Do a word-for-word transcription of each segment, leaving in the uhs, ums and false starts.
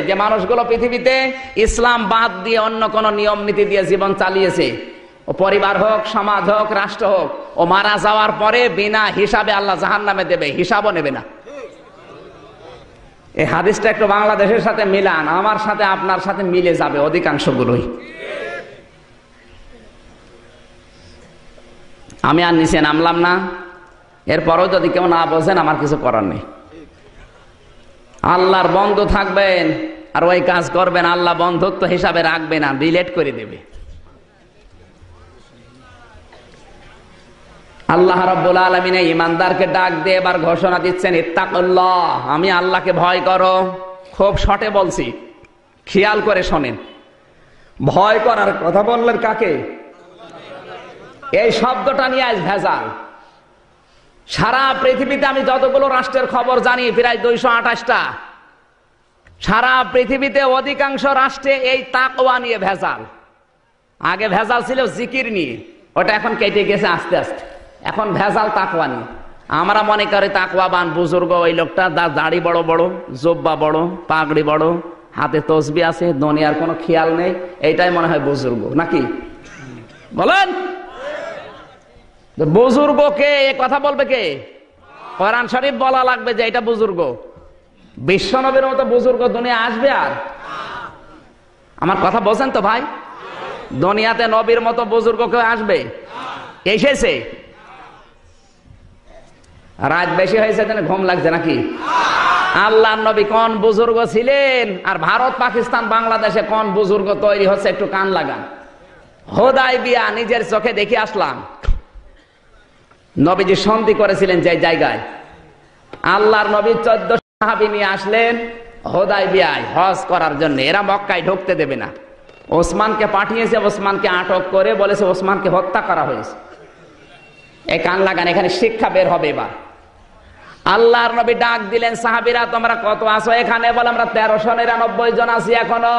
যে মানুষগুলো পৃথিবীতে ইসলাম বাদ দিয়ে অন্য কোন নিয়ম নীতি দিয়ে জীবন চালিয়েছে, ও পরিবার হোক, সমাজ হোক, রাষ্ট্র হোক, ও মারা যাওয়ার পরে বিনা হিসাবে আল্লাহ জাহান্নামে দেবে, হিসাবও নেবে না। এই হাদিসটা একটু বাংলাদেশের সাথে মিলান, আমার সাথে আপনার সাথে মিলে যাবে অধিকাংশগুলোই। আমি আর নিচে নামলাম না, এরপরও যদি কেউ না বোঝেন আমার কিছু করার নেই। আল্লাহর বন্ধু থাকবেন আর ওই কাজ করবেন, আল্লাহ বন্ধুত্ব হিসাবে রাখবে না, ডিলেট করে দেবে। আল্লাহ রাব্বুল আলামিন ঈমানদারকে ডাক দিয়ে এবার ঘোষণা দিচ্ছেন, ইত্তাকুল্লাহ, আমি আল্লাহকে ভয় করো। খুব শর্টে বলছি, খেয়াল করে শোনেন। ভয় করার কথা বললেন কাকে? এই শব্দটা নিয়ে আজ ভেজাল। সারা পৃথিবীতে আমি যতগুলো রাষ্ট্রের খবর জানি, প্রায় দুইশো আঠাশটা, সারা পৃথিবীতে অধিকাংশ রাষ্ট্রে এই তাকওয়া নিয়ে ভেজাল। আগে ভেজাল ছিল জিকির নিয়ে, ওটা এখন কেটে গেছে আস্তে আস্তে। এখন ভেজাল তাকওয়া নিয়ে। আমরা মনে করি তাকওয়াবান বুজুর্গ ওই লোকটা, দাড়ি বড় বড়, জুব্বা বড়, পাগড়ি বড়, হাতে তসবি আছে, দুনিয়ার কোনো খেয়াল নেই, এইটাই মনে হয় বুজুর্গ, নাকি বলেন? বুজুর্গ কে? এ কথা বলবে কে? কোরআন শরীফ বলা লাগবে যে এটা বুজুর্গ। বিশ্বনবীর মতো বুজুর্গ দুনিয়া আসবে? আর আমার কথা বলছেন তো ভাই? দুনিয়াতে নবীর মতো বুজুর্গ কেউ আসবে? এসেছে? রাত বেশি হয়েছে, ঘুম লাগছে নাকি? আল্লাহর নবী কোন বুজুর্গ ছিলেন, আর ভারত, পাকিস্তান, বাংলাদেশে কোন বুজুর্গ তৈরি হচ্ছে, একটু কান লাগান। হুদায়বিয়া নিজের চোখে দেখে আসলাম। নবীজি সন্ধি করেছিলেন যে জায়গায়, আল্লাহর নবী চোদ্দ সাহাবী নিয়ে আসলেন হুদায়বিয়ায় হজ করার জন্য। এরা মক্কায় ঢুকতে দেবে না। ওসমানকে পাঠিয়েছে, ওসমানকে আটক করে বলেছে ওসমানকে হত্যা করা হয়েছে। এই কান লাগান, এখানে শিক্ষা বের হবে। এবার আল্লাহর নবী ডাক দিলেন, সাহাবীরা তোমরা কত আছো এখানে? বলে আমরা তেরোশো নিরানব্বই জন আছি এখনো।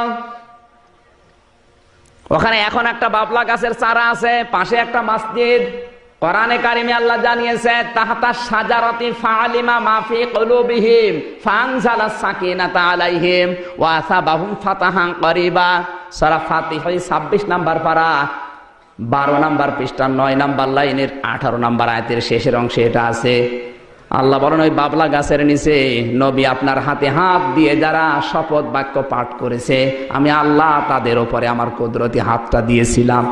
ওখানে এখন একটা বাবলা গাছের চারা আছে, পাশে একটা মসজিদ। কোরআনে কারিমে আল্লাহ জানিয়েছে, তাহতা শাজারাতি ফাআলিমা মা ফি কুলুবিহিম ফানজালাস সাকিনাতা আলাইহিম ওয়া আসাবাহুম ফাতাহান করিবা। সূরা ফাতিহা ছাব্বিশ নাম্বার পারা, বারো নাম্বার পৃষ্ঠা, নয় নাম্বার লাইনের আঠারো নাম্বার আয়াতের শেষের অংশে এটা আছে। আল্লাহ বলেন, ওই বাবলা গাছের নিচে নবী আপনার হাতে হাত দিয়ে যারা শপথ বাক্য পাঠ করেছে, আমি আল্লাহ তাদের উপরে আমার কুদরতি হাতটা দিয়েছিলাম।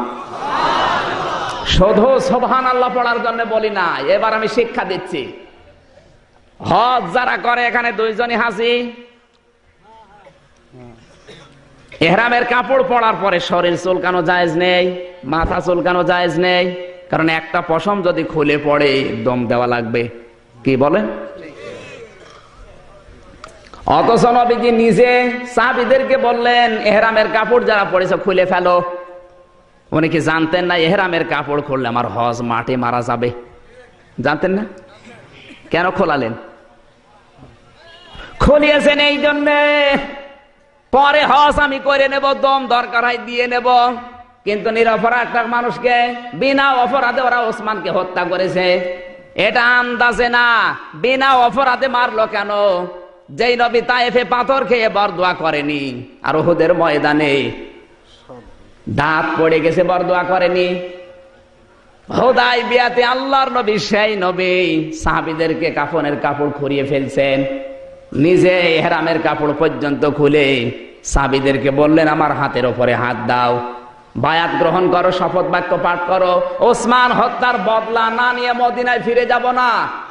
শুধু সুবহানাল্লাহ পড়ার জন্য বলি না, এবার আমি শিক্ষা দিচ্ছি। হজ যারা করে এখানে দুইজনই হাজি। ইহরামের কাপড় পরার পরে শরীর চুলকানো জায়েজ নেই, মাথা চুলকানো জায়েজ নেই, কারণ একটা পশম যদি খুলে পড়ে দম দেওয়া লাগবে। কি বলেন? অথচ নবীজি নিজে সাহাবীদেরকে বললেন, ইহরামের কাপড় যারা পরেছে খুলে ফেলো। উনি কি জানতেন না ইহরামের কাপড় খুললে আমার হজ মাঠে মারা যাবে? জানতেন না? কেন খোলালেন? খুলিয়েছেন এই জন্যে, পরে হজ আমি করে নেব, দম দরকার হয় দিয়ে নেব। কিন্তু নিরপরাধ একটা মানুষকে বিনা অপরাধে ওরা ওসমানকে হত্যা করেছে। এটা আন্দাজে না, বিনা অপরাধে মারলো কেন? যেই নবী তায়েফে পাথর খেয়ে বরদোয়া করেনি, আর উহুদের ময়দানে দাঁত পড়ে গেছে বরদোয়া করেনি। হুদায়বিয়াতে আল্লাহর নবী সেই নবী সাহাবীদেরকে কাফনের কাপড় খুরিয়ে ফেলছেন, নিজে ইহরামের কাপড় পর্যন্ত খুলে সাহাবীদেরকে বললেন, আমার হাতের উপরে হাত দাও, বায়াত গ্রহণ করো, শপথ বাক্য পাঠ করো। ওসমান হত্যার বদলা না নিয়ে মদিনায় ফিরে যাব না।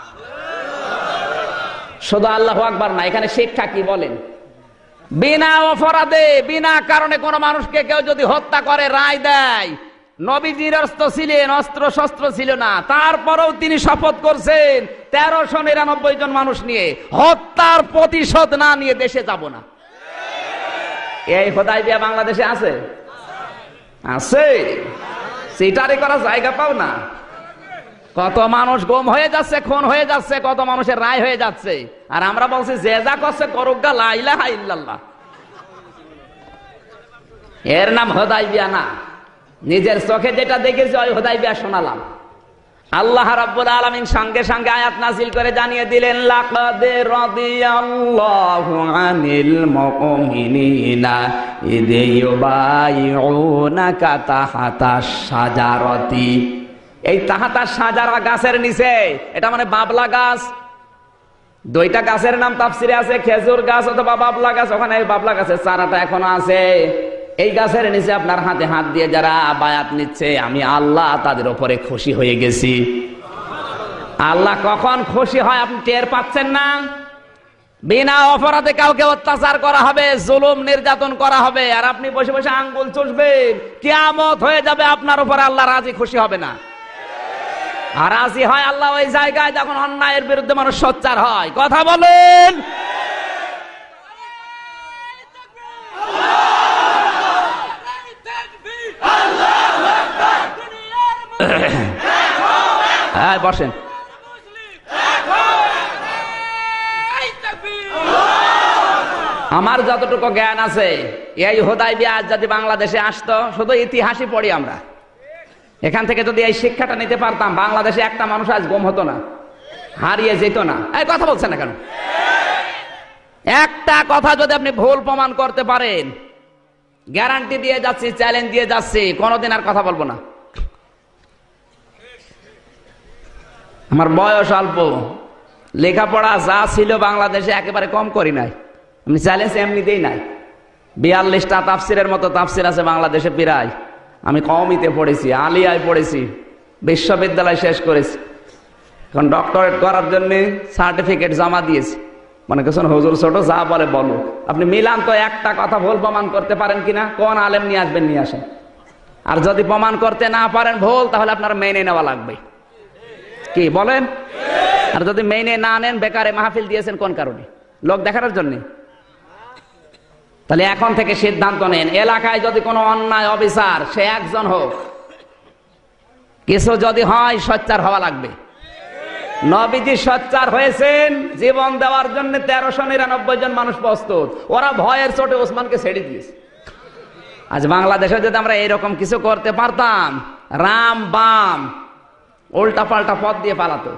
শুধু আল্লাহু আকবার না, এখানে শিক্ষা কি বলেন? বিনা অপরাধে বিনা কারণে কোন মানুষকে কেউ যদি হত্যা করে রায় দেয়, নবীজির অস্ত্র ছিলেন, অস্ত্র শস্ত্র ছিল না, তারপরেও তিনি শপথ করছেন তেরোশো নিরানব্বই জন মানুষ নিয়ে হত্যার প্রতিশোধ না নিয়ে দেশে যাব না। এই হুদায়বিয়া বাংলাদেশে আছে? আছে। সিটারি করার জায়গা পাও না। কত মানুষ গুম হয়ে যাচ্ছে, খুন হয়ে যাচ্ছে, কত মানুষের রায় হয়ে যাচ্ছে, আর আমরা বলছি যে যা করছে করুক গা, লা ইলাহা ইল্লাল্লাহ। এর নাম হুদায়বিয়া না। নিজের চোখে যেটা দেখেছি ওই হুদায়বিয়া শোনালাম। আল্লাহ রাব্বুল আলামিন সঙ্গে সঙ্গে আয়াত নাযিল করে জানিয়ে দিলেন, লাকাদ রাদিয়াল্লাহু আনিল মুমিনিনা ইয ইউবাইউনাকা তাহাতাশ শাজারাতি। এই তাহাতাশ শাজারা গাছের নিচে, এটা মানে বাবলা গাছ। দুইটা গাছের নাম তাফসিরে আছে, খেজুর গাছ অথবা বাবলা গাছ। ওখানে বাবলা গাছের চারাটা এখনো আছে। এই গাছের নিচে আপনার হাতে হাত দিয়ে যারা বায়াত নিচ্ছে, আমি আল্লাহ তাদের উপরে খুশি হয়ে গেছি। আল্লাহ কখন খুশি হয় আপনি টের পাচ্ছেন না? বিনা অপরাধে কাউকে অত্যাচার করা হবে, জুলুম নির্যাতন করা হবে, আর আপনি বসে বসে আঙ্গুল চুষবেন। কিয়ামত হয়ে যাবে, আপনার উপরে আল্লাহ রাজি খুশি হবে না। আর রাজি হয় আল্লাহ ওই জায়গায় যখন অন্যায়ের বিরুদ্ধে মানুষ সোচ্চার হয়। কথা বলেন। হ্যাঁ, বসেন। আমার যতটুকু জ্ঞান আছে, এই হুদায়বিয়া আজ যদি বাংলাদেশে আসতো, শুধু ইতিহাসই পড়ি আমরা, এখান থেকে যদি এই শিক্ষাটা নিতে পারতাম, বাংলাদেশে একটা মানুষ আজ গম হতো না, হারিয়ে যেত না। এই কথা বলছেন না কেন? একটা কথা যদি আপনি ভুল প্রমাণ করতে পারেন, গ্যারান্টি দিয়ে যাচ্ছি, চ্যালেঞ্জ দিয়ে যাচ্ছি, কোনোদিন আর কথা বলবো না। আমার বয়স অল্প, লেখাপড়া যা ছিল বাংলাদেশে একেবারে কম করি নাই। আমি চ্যালেঞ্জ এমনিতেই নাই। বিয়াল্লিশটা তাফসিরের মতো তাফসির আছে বাংলাদেশে প্রায়। আমি কওমিতে পড়েছি, আলিয়ায় পড়েছি, বিশ্ববিদ্যালয় শেষ করেছি। এখন ডক্টরেট করার জন্য সার্টিফিকেট জমা দিয়েছি। মনে করছেন হুজুর ছোট, যা বলে বলো। আপনি মিলান তো, একটা কথা ভুল প্রমাণ করতে পারেন কিনা? কোন আলেম নিয়ে আসবেন, নিয়ে আসেন। আর যদি প্রমাণ করতে না পারেন ভুল, তাহলে আপনার মেনে নেওয়া লাগবে। কি বলেন? আর যদি মেনে না নেন, বেকারে মাহফিল দিয়েছেন কোন কারণে? লোক দেখানোর জন্য? তাহলে এখন থেকে সিদ্ধান্ত নেন, এলাকায় যদি কোনো অন্যায় অবিচার, সে একজন হোক, কিছু যদি হয়, সোচ্চার হওয়া লাগবে। নবীজি সোচ্চার হয়েছেন, জীবন দেওয়ার জন্য তেরোশো নিরানব্বই জন মানুষ প্রস্তুত। ওরা ভয়ের চোটে ওসমানকে ছেড়ে দিয়েছে। আজ বাংলাদেশে যদি আমরা এরকম কিছু করতে পারতাম, রাম বাম উল্টা পাল্টা পথ দিয়ে পালাতো।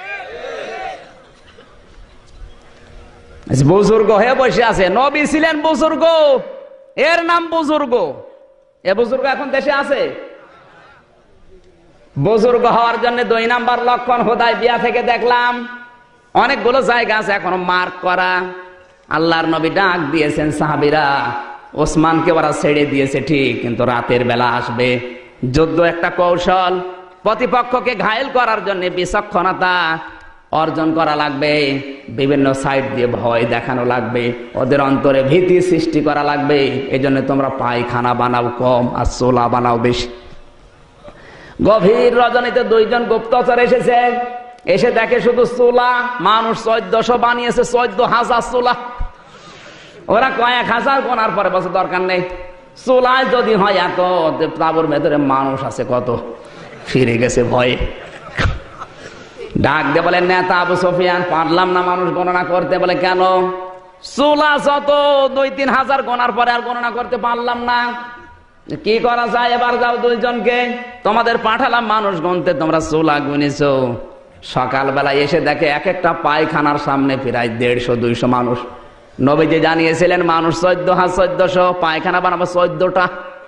বুজুর্গ হয়ে বসে আছে। নবী ছিলেন বুজুর্গ, এর নাম বুজুর্গ। এ বুজুর্গ এখন দেশে আছে? বুজুর্গ হওয়ার জন্য দুই নাম্বার লক্ষণ হুদায়বিয়া থেকে দেখলাম অনেকগুলো জায়গা আছে এখনো মার্ক করা। আল্লাহর নবী ডাক দিয়েছেন সাহাবীরা, ওসমানকে ওরা ছেড়ে দিয়েছে ঠিক, কিন্তু রাতের বেলা আসবে। যুদ্ধ একটা কৌশল, প্রতিপক্ষকে ঘায়েল করার জন্য বিচক্ষণতা অর্জন করা লাগবে, বিভিন্ন সাইড দিয়ে ভয় দেখানো লাগবে, ওদের অন্তরে ভীতি সৃষ্টি করা লাগবে। এই জন্য তোমরা পায়খানা বানাও কম আর চোলা বানাও বেশি। গভীর রজনীতে দুইজন গুপ্তচর এসেছে, এসে দেখে শুধু চুলা। মানুষ চোদ্দশো বানিয়েছে, চোদ্দ হাজার চুলা। ওরা কয়েক হাজার গোনার পরে বছর দরকার নেই, চুলায় যদি হয় এত, তাবুর ভেতরে মানুষ আছে কত। ফিরে গেছে ভয়ে। ডাক দিয়ে বলে, নেতা আবু সুফিয়ান, পারলাম না মানুষ গণনা করতে। বলে কেন? চুলা যত, দুই তিন হাজার গোনার পরে আর গণনা করতে পারলাম না। কি করা যায়? এবার যাও দুইজনকে তোমাদের পাঠালাম মানুষ গুনতে, তোমরা চুলা গুনেছো। সকালবেলা এসে দেখে এক একটা পায়খানার সামনে প্রায় দেড়শো দুইশো মানুষ। নবীজি জানিয়েছিলেন মানুষ চোদ্দ হাজার চোদ্দশো, পায়খানা বানাবো চোদ্দটা।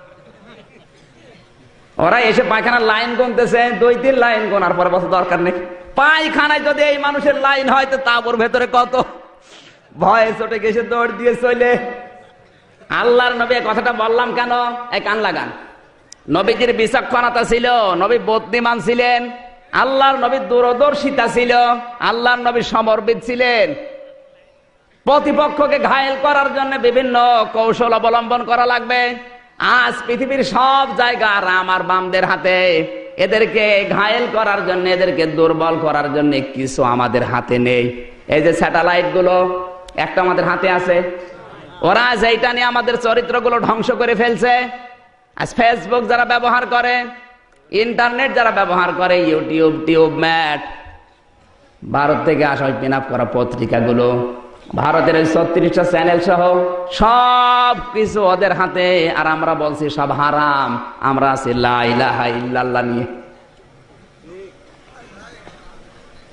ওরা এসে পায়খানার লাইন গুনতেছে, দুই তিন লাইন গোনার পরে বছর দরকার নেই। পায়খানায় যদি এই মানুষের লাইন হয়, তো তাবুর ভেতরে কত। ভয়ে চটে গেছে, দৌড় দিয়ে চলে। আল্লাহর নবী কথাটা বললাম কেন? এই কান লাগান। নবীজির বিচক্ষণতা ছিল, নবী বুদ্ধিমান ছিলেন, আল্লাহর নবী দূরদর্শিতা ছিল, আল্লাহর নবী সমরবিদ ছিলেন। প্রতিপক্ষকে ঘায়েল করার জন্য বিভিন্ন কৌশল অবলম্বন করা লাগবে। আজ পৃথিবীর সব জায়গা রাম আর বামদের হাতে। এদেরকে ঘায়েল করার জন্য, এদেরকে দুর্বল করার জন্য কিছু আমাদের হাতে নেই। এই যে স্যাটেলাইট গুলো একটা আমাদের হাতে আছে, ওরা যেটা নিয়ে আমাদের চরিত্রগুলো ধ্বংস করে ফেলছে। আজ ফেসবুক যারা ব্যবহার করে, ইন্টারনেট যারা ব্যবহার করে, ইউটিউব টিউব ম্যাট, ভারত থেকে আসা ওই পিন আপ করা পত্রিকাগুলো, ভারতের ওই ছত্রিশটা চ্যানেল সহ সব কিছু ওদের হাতে। আর আমরা বলছি সব হারাম, আমরা আছি লা ইলাহা ইল্লাল্লাহ নিয়ে।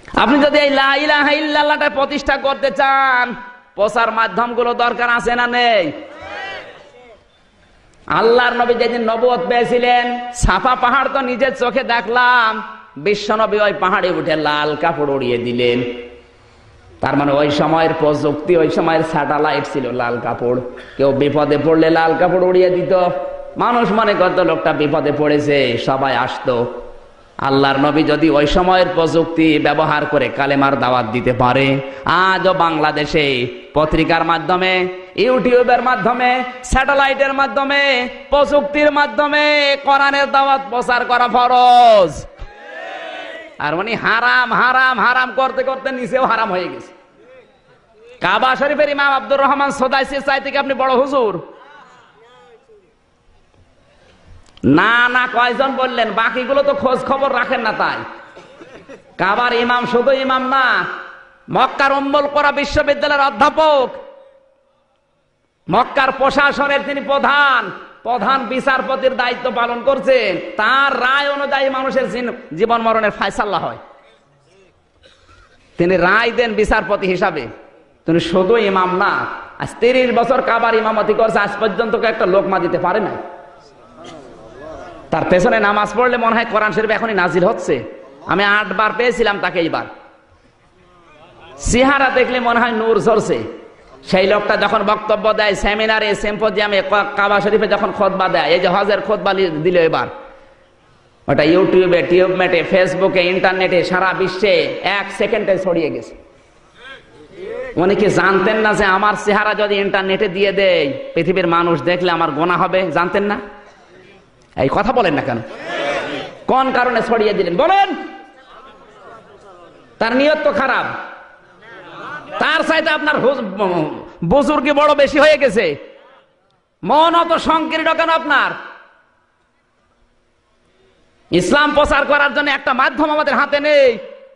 আপনি যদি এই লা ইলাহা ইল্লাল্লাহটা প্রতিষ্ঠা করতে চান, প্রচার মাধ্যমগুলো দরকার আছে না নেই? আল্লাহর নবী যেদিন নবুয়ত পেয়েছিলেন, সাফা পাহাড় তো নিজের চোখে দেখলাম, বিশ্ব নবী ওই পাহাড়ে উঠে লাল কাপড় উড়িয়ে দিলেন। তার মানে ওই সময়ের প্রযুক্তি, ওই সময়ের স্যাটেলাইট ছিল লাল কাপড়। কেউ বিপদে পড়লে লাল কাপড় উড়িয়ে দিত। মানুষ মনে করতো লোকটা বিপদে পড়েছে, সবাই আসতো। আল্লাহর নবী যদি ওই সময়ের প্রযুক্তি ব্যবহার করে কালেমার দাওয়াত দিতে পারে, আজও বাংলাদেশে পত্রিকার মাধ্যমে, ইউটিউবের মাধ্যমে, স্যাটেলাইটের মাধ্যমে, প্রযুক্তির মাধ্যমে কোরআনের দাওয়াত প্রচার করা ফরজ। আর উনি হারাম হারাম হারাম করতে করতে নিচেও হারাম হয়ে গেছে। কাবা শরীফের ইমাম আব্দুর রহমান সোদাইসির চাইতে কি আপনি বড় হুজুর? না না, কয়জন বললেন? বাকিগুলো তো খোঁজ খবর রাখেন না। তাই কাবার ইমাম শুধু ইমাম না, মক্কার উম্মুল কোরা বিশ্ববিদ্যালয়ের অধ্যাপক, মক্কার প্রশাসনের তিনি প্রধান, প্রধান বিচারপতির দায়িত্ব পালন করছেন। তার রায় অনুযায়ী মানুষের জীবন মরণের ফায়সালা হয়। তিনি রায় দেন বিচারপতি হিসাবে। তিনি শুধু ইমাম না, আজ তিরিশ বছর কাবার ইমামতি করছে, আজ পর্যন্ত একটা লোকমা দিতে পারে না। তার পেছনে নামাজ পড়লে মনে হয় কোরআন শরীফ এখনই নাজিল হচ্ছে। আমি আটবার পেয়েছিলাম তাকে। এইবার চেহারা দেখলে মনে হয় নূর ঝরছে। সেই লোকটা যখন বক্তব্য দেয় সেমিনারে, সিম্পোজিয়ামে, কাবা শরীফে যখন খুতবা দেয়, এই যে হজের খুতবা দিল এবার, ওটা ইউটিউবে, টিউবমেটে, ফেসবুকে, ইন্টারনেটে, সারা বিশ্বে এক সেকেন্ডে ছড়িয়ে গেছে। উনি কি জানতেন না যে আমার চেহারা যদি ইন্টারনেটে দিয়ে দেয়, পৃথিবীর মানুষ দেখলে আমার গোনা হবে? জানতেন না? এই কথা বলেন না কেন? কোন কারণে ছড়িয়ে দিলেন বলেন? তার নিয়ত তো খারাপ। তার চাইতে আপনার বুজুর্গি বড় বেশি হয়ে গেছে। মন অত সংকীর্ণ কেন আপনার? ইসলাম প্রচার করার জন্য একটা মাধ্যম আমাদের হাতে নেই।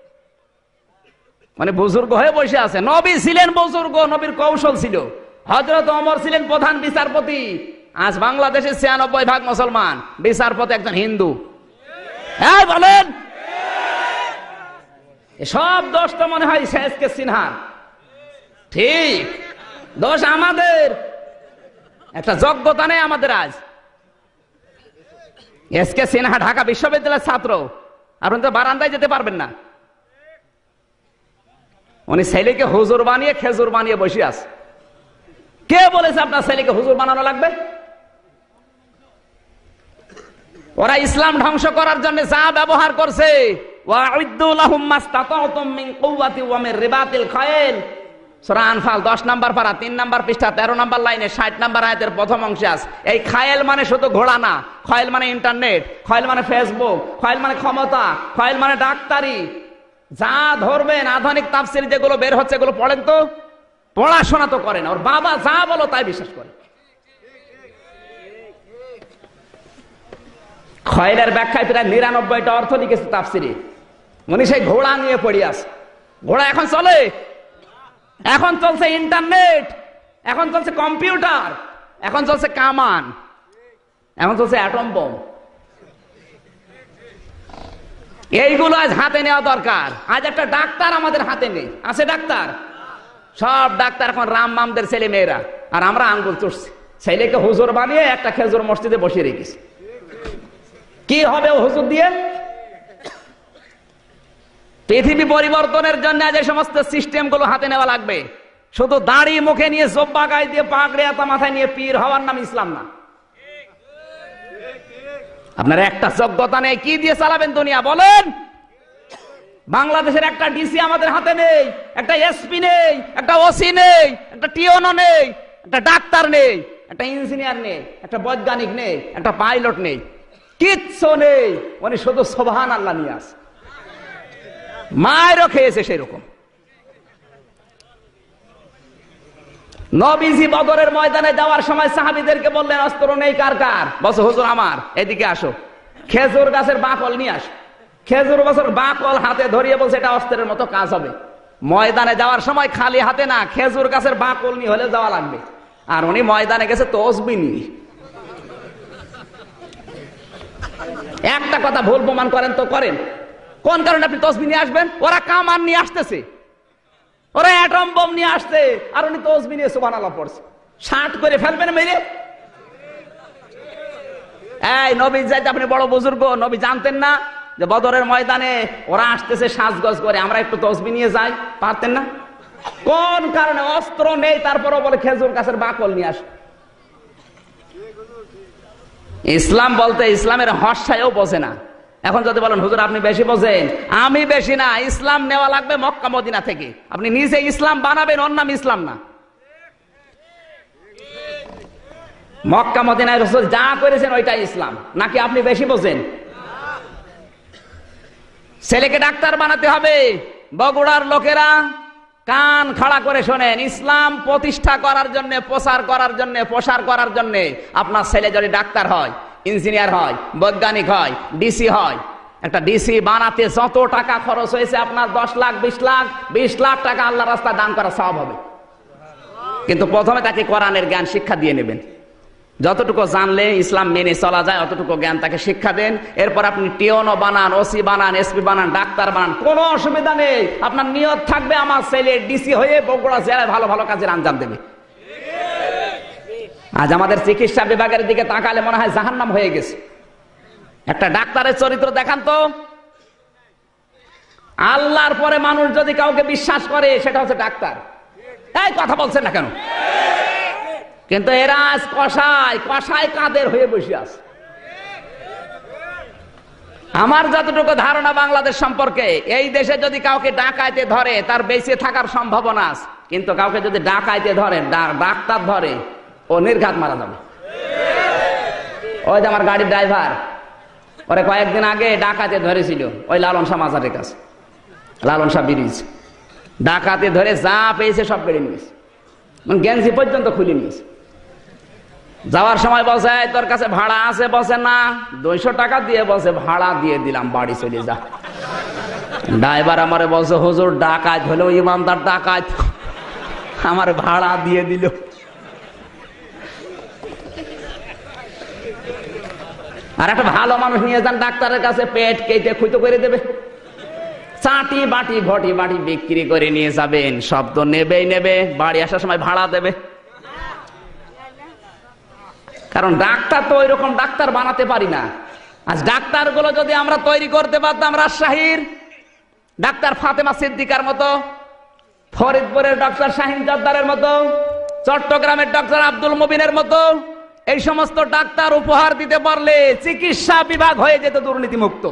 মানে বুজুর্গ হয়ে বসে আছে। নবী ছিলেন বুজুর্গ, নবীর কৌশল ছিল। হযরত ওমর ছিলেন প্রধান বিচারপতি। আজ বাংলাদেশে ছিয়ানব্বই ভাগ মুসলমান, বিচারপতি একজন হিন্দু। হ্যাঁ বলেন, সব দোষ তো মনে হয় এস কে সিনহা। ঠিক, দোষ আমাদের। একটা যোগ্যতা নেই আমাদের। আজ এস কে সিনহা ঢাকা বিশ্ববিদ্যালয়ের ছাত্র, আপনি তো বারান্দায় যেতে পারবেন না। উনি ছেলেকে হুজুর বানিয়ে খেজুর বানিয়ে বসে আছে। কে বলেছে আপনার ছেলেকে হুজুর বানানো লাগবে? ওরা ইসলাম ধ্বংস করার জন্য যা ব্যবহার করছে, ওয়াউদ্দু লাহুম মাসতাতাতুম মিন কুওয়াতি ওয়া মিন রিবাতিল খায়ল, সূরা আনফাল দশ নম্বর পারা তিন নম্বর পৃষ্ঠা তেরো নম্বর লাইনে ষাট নম্বর আয়াতের প্রথম অংশে আছে। এই খায়েল মানে শুধু ঘোড়া না, খায়েল মানে ইন্টারনেট, খায়েল মানে ফেসবুক, খায়েল মানে ক্ষমতা, খায়েল মানে ডাক্তারি। যা ধরবেন আধুনিক তাফসীর যেগুলো বের হচ্ছে এগুলো পড়েন তো। পড়াশোনা তো করেন, ওর বাবা যা বলো তাই বিশ্বাস করে। খয়েলের ব্যাখ্যায় প্রায় নিরানব্বইটা অর্থ লিখেছে তাফসীরে। উনি সেই ঘোড়া নিয়ে পড়ে আছে। ঘোড়া এখন চলে, এখন চলছে ইন্টারনেট, এখন চলছে কম্পিউটার, এখন চলছে কামান, এখন চলছে অ্যাটম বোম। এইগুলো আজ হাতে নেওয়া দরকার। আজ একটা ডাক্তার আমাদের হাতে নেই, আছে ডাক্তার? সব ডাক্তার এখন রাম মামদের ছেলে মেয়েরা, আর আমরা আঙ্গুল চড়ছি। ছেলেকে হুজুর বানিয়ে একটা খেজুর মসজিদে বসিয়ে রেখেছি। কি হবে ও হুজুর দিয়ে? পৃথিবী পরিবর্তনের জন্য যে সমস্ত সিস্টেম গুলো হাতে নেওয়া লাগবে। শুধু দাড়ি মুখে নিয়ে জব্বা গায়ে দিয়ে পাগড়ি আতা মাথায় নিয়ে পীর হওয়ার নাম ইসলাম না। আপনার একটা যোগ্যতা নেই, কি দিয়ে চালাবেন দুনিয়া বলেন? বাংলাদেশের একটা ডিসি আমাদের হাতে নেই, একটা এসপি নেই, একটা ওসি নেই, একটা টিওনো নেই, একটা ডাক্তার নেই, একটা ইঞ্জিনিয়ার নেই, একটা বৈজ্ঞানিক নেই, একটা পাইলট নেই, কিচ্ছু নেই। উনি শুধু সুবহানাল্লাহ নিয়ে আসে। মায়েরও খেয়েছে সেরকম। নবীজি বদরের ময়দানে যাওয়ার সময় সাহাবীদেরকে বললেন, অস্ত্র নেই কার কার? বলছে হুজুর আমার। এদিকে আসো, খেজুর গাছের বাকল নিয়ে আসো। খেজুর গাছের বাকল হাতে ধরিয়ে বলছে এটা অস্ত্রের মতো কাজ হবে। ময়দানে যাওয়ার সময় খালি হাতে না, খেজুর গাছের বাকল নিয়ে হলে যাওয়া লাগবে। আর উনি ময়দানে গেছে তসবিহ নিয়ে। একটা কথা ভুল প্রমাণ করেন তো করেন, কোন কারণে আপনি তসবিহ নিয়ে আসবেন? ওরা কামান নিয়ে আসতেছে, ওরা অ্যাটম বোম নিয়ে আসছে, আর উনি তসবিহ নিয়ে সুবহানাল্লাহ পড়ছে। ষাট করে ফেলবেন মেরে। এই নবী যাইতে আপনি বড় বুজুর্গ, নবী জানতেন না যে বদরের ময়দানে ওরা আসতেছে সাজগজ করে, আমরা একটু তসবিহ নিয়ে যাই? পারতেন না? কোন কারণে? অস্ত্র নেই, তারপরও বলে খেজুর গাছের বাকল নিয়ে আস। ইসলাম বলতে ইসলামের হর্ষায়ও বোঝে না। এখন যদি বলেন হুজুর আপনি বেশি বোঝেন, আমি বেশি না, ইসলাম নেওয়া লাগবে মক্কা মদিনা থেকে। আপনি নিজে ইসলাম বানাবেন, ওর নাম ইসলাম না। মক্কা মদিনায় রাসূল যা করেছেন ওইটাই ইসলাম, নাকি আপনি বেশি বোঝেন? ছেলেকে ডাক্তার বানাতে হবে, বগুড়ার লোকেরা কান খাড়া করে শোনেন, ইসলাম প্রতিষ্ঠা করার জন্য, প্রচার করার জন্য, প্রসার করার জন্য আপনার ছেলে যদি ডাক্তার হয়, ইঞ্জিনিয়ার হয়, বৈজ্ঞানিক হয়, ডিসি হয়, একটা ডিসি বানাতে যত টাকা খরচ হয়েছে আপনার দশ লাখ বিশ লাখ বিশ লাখ টাকা আল্লাহর রাস্তায় দান করা সওয়াব হবে। কিন্তু প্রথমে তাকে কোরআনের জ্ঞান শিক্ষা দিয়ে নেবেন। যতটুকু জানলে ইসলাম মেনে চলা যায় অতটুকু জ্ঞান তাকে শিক্ষা দেন। এরপর আপনি টিওনো বানান, ওসি বানান, এসপি বানান, ডাক্তার বানান, কোনো অসুবিধা নেই। আপনার নিয়ত থাকবে আমার ছেলে ডিসি হয়ে বগুড়া জেলায় ভালো ভালো কাজের আঞ্জাম দেবে। আজ আমাদের চিকিৎসা বিভাগের দিকে তাকালে মনে হয় জাহান্নাম হয়ে গেছে। একটা ডাক্তারের চরিত্র দেখান তো। আল্লাহর পরে মানুষ যদি কাউকে বিশ্বাস করে সেটা হচ্ছে ডাক্তার। এই কথা বলছেন না কেন? কিন্তু এরা আজ কসাই কসাই কাদের হয়ে বসে আছে। আমার যতটুকু ধারণা বাংলাদেশ সম্পর্কে, এই দেশে যদি কাউকে ডাকাইতে ধরে তার বেঁচে থাকার সম্ভাবনা আছে, কিন্তু কাউকে যদি ডাকাইতে ধরে, ডাক্তার ধরে, ও নির্ঘাত মারা যাবে। ওই যে আমার গাড়ির ড্রাইভার, ওরে কয়েকদিন আগে ডাকাতে ধরেছিল ওই লালন শাহ মাজারের কাছে, লালন শাহ ব্রিজ। ডাকাতে ধরে যা পেয়েছে সব কেড়ে নিয়েছে, গেঞ্জি পর্যন্ত খুলে নিয়েছে। যাওয়ার সময় বলছে তোর কাছে ভাড়া আছে? বসে না। দুইশো টাকা দিয়ে বসে ভাড়া দিয়ে দিলাম, বাড়ি চলে যা। ড্রাইভার আমারে বলছে হুজুর ডাকাত হলেও ইমানদার ডাকাত, আমার ভাড়া দিয়ে দিল। আর একটা ভালো মানুষ নিয়ে যান ডাক্তারের কাছে, পেট কেটে খুঁতো করে দেবে, চাটি বাটি ঘটি বাটি বিক্রি করে নিয়ে যাবেন, সব তো নেবেই নেবে, বাড়ি আসার সময় ভাড়া দেবে। কারণ ডাক্তার তো ওই রকম ডাক্তার বানাতে পারি না। আজ ডাক্তার গুলো যদি আমরা তৈরি করতে পারতাম রাজশাহীর ডাক্তার ফাতেমা সিদ্দিকার মতো, ফরিদপুরের ডক্টর শাহিন জর্দারের মতো, চট্টগ্রামের ডক্টর আব্দুল মুবিনের মতো, এই সমস্ত ডাক্তার উপহার দিতে পারলে চিকিৎসা বিভাগ হয়ে যেত দুর্নীতি মুক্ত।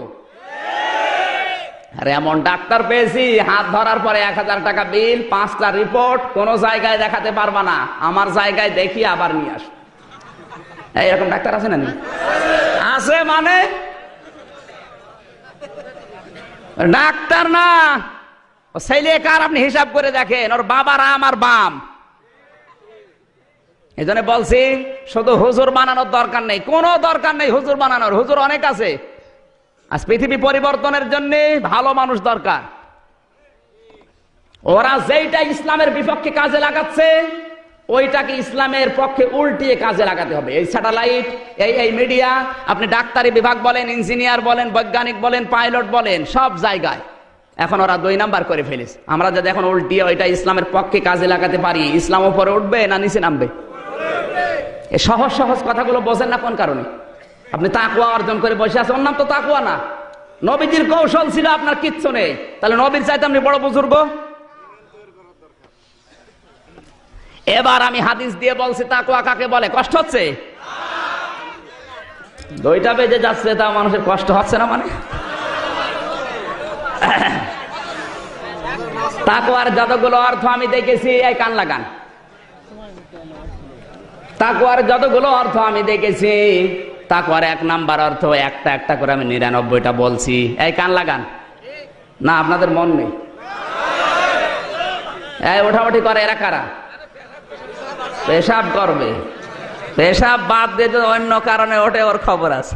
আর এমন ডাক্তার পেয়েছি হাত ধরার পরে এক হাজার টাকা বিল, পাঁচটা রিপোর্ট, কোন জায়গায় দেখাতে পারবা না, আমার জায়গায় দেখি আবার নিয়ে আস। এইরকম ডাক্তার আছে না? আছে মানে ডাক্তার না, ছেলে কার আপনি হিসাব করে দেখেন, ওর বাবা রাম আর বাম। এই জন্য বলছি শুধু হুজুর বানানোর দরকার নেই, কোনো দরকার নেই হুজুর বানানোর, হুজুর অনেক আছে। আজ পৃথিবী পরিবর্তনের জন্য ভালো মানুষ দরকার। ওরা যেইটা ইসলামের বিপক্ষে কাজে লাগাচ্ছে ওইটাকে ইসলামের পক্ষে উল্টিয়ে কাজে লাগাতে হবে। এই স্যাটেলাইট, এই এই মিডিয়া, আপনি ডাক্তারি বিভাগ বলেন, ইঞ্জিনিয়ার বলেন, বৈজ্ঞানিক বলেন, পাইলট বলেন, সব জায়গায় এখন ওরা দুই নাম্বার করে ফেলেছে। আমরা যদি এখন উল্টিয়ে ওইটা ইসলামের পক্ষে কাজে লাগাতে পারি, ইসলাম উপরে উঠবে না নিচে নামবে? এই সহজ সহজ কথাগুলো বোঝেন না কোন কারণে? আপনি তাকওয়া অর্জন করে বসে আছেন, ওর নাম তো তাকওয়া না। নবীজির কৌশল ছিল, আপনার কিচ্ছু নেই, তাহলে নবীর চাইতে আপনি বড় বুজুর্গ? এবার আমি হাদিস দিয়ে বলছি তাকওয়া কাকে বলে। কষ্ট হচ্ছে? দুইটা বেজে যাচ্ছে, তা মানুষের কষ্ট হচ্ছে না মানে? তাকওয়ার যতগুলো অর্থ আমি দেখেছি, এই কান লাগান, তাকওয়ার যতগুলো অর্থ আমি দেখেছি, তাকওয়ার এক নাম্বার অর্থ একটা একটা করে আমি নিরানব্বইটা বলছি। এই কান লাগান না, আপনাদের মন নেই? এই ওঠাউঠি করে এরা কারা? পেশাব করবে, পেশাব বাদ দিয়ে অন্য কারণে ওঠে, ওর খবর আছে।